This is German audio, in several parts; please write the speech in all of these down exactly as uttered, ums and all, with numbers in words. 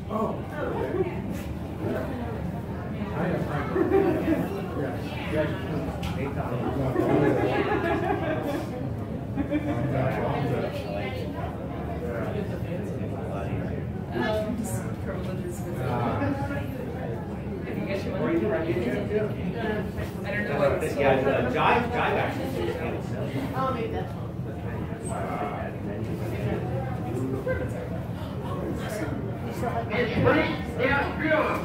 Oh. Um, just privileges with uh, I can get you one. I don't know what it's Yeah, uh, Jive, Jive actually. Oh, maybe that's one. Es spricht der Führer.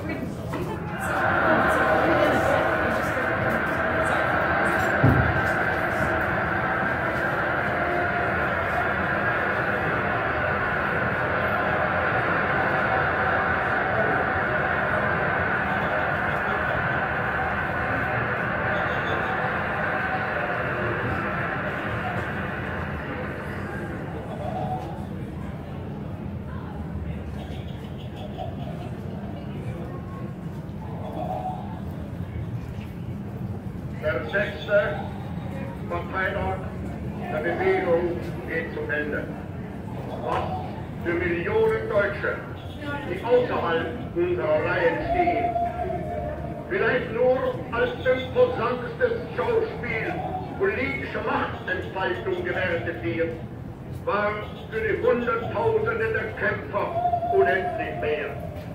Der sechste Parteitag der Bewegung geht zum Ende. Was für Millionen Deutsche, die außerhalb unserer Reihen stehen, vielleicht nur als imposantestes Schauspiel politischer Machtentfaltung gewertet wird, war für die Hunderttausende der Kämpfer unendlich mehr.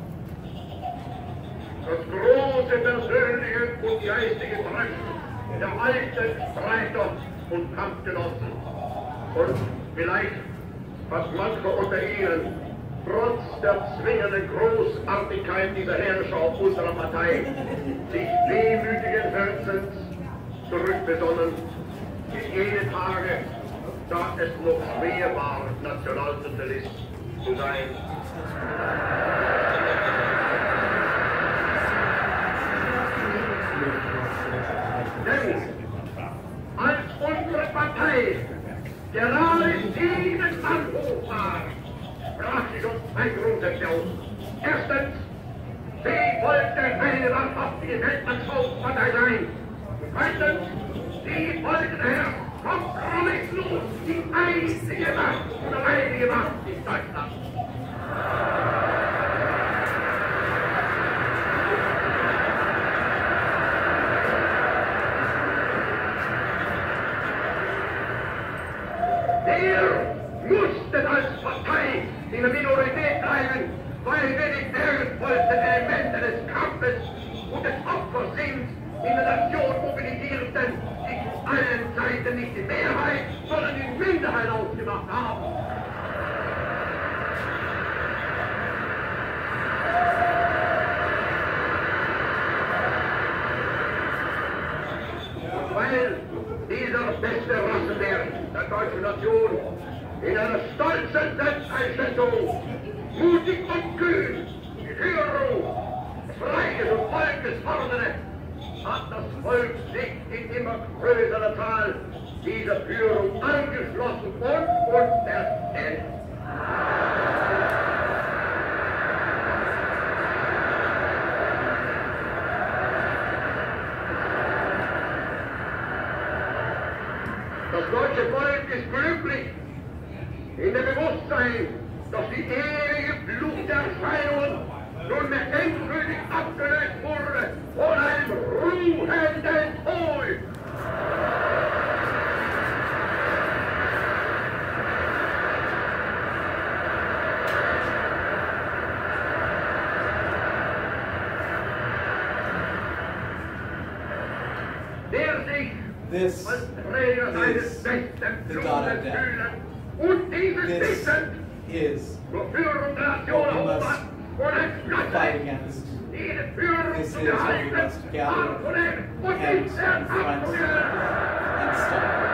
Das große persönliche und geistige Treffen der alten Streiter und Kampfgenossen. Und vielleicht hat mancher unter ihnen trotz der zwingenden Großartigkeit dieser Herrscher unserer Partei sich wehmütigen Herzens zurückbesonnen in jene Tage, da es noch schwer war, Nationalsozialist zu sein. Denn als unsere Partei gerade sieben Mann hoch war, brach sich uns zwei Grundsätze aus. Erstens, sie wollte eine wahrhaftige Weltmannshauspartei sein. Und zweitens, sie wollte daher kompromisslos die einzige Macht und alleinige Macht in Deutschland. Wir mussten als Partei in der Minorität bleiben, weil wir die wertvollsten Elemente des Kampfes und des Opfers sind, in der Nation mobilisierten, die zu allen Seiten nicht die Mehrheit, sondern die Minderheit ausgemacht haben. Und weil dieser beste Rassenwert der deutschen Nation in einer stolzen Selbsteinschätzung, mutig und kühn, die Führung des Reiches und Volkes forderte, hat das Volk sich in immer größerer Zahl dieser Führung angeschlossen und unterstellt. Das deutsche Volk ist glücklich in dem Bewusstsein, dass die ewige Bluterscheinung nunmehr endgültig abgelöst wurde von einem ruhenden Volk. Der sich This als Träger seines is besten the Blutes Dada death. fühlen und dieses This Wissen is zur Führung der Nation what we erhoben must hat und ein fight Plötzlich against. jede Führung This zu is what we behalten, must gather abzunehmen und and nicht confront abzunehmen. and stop.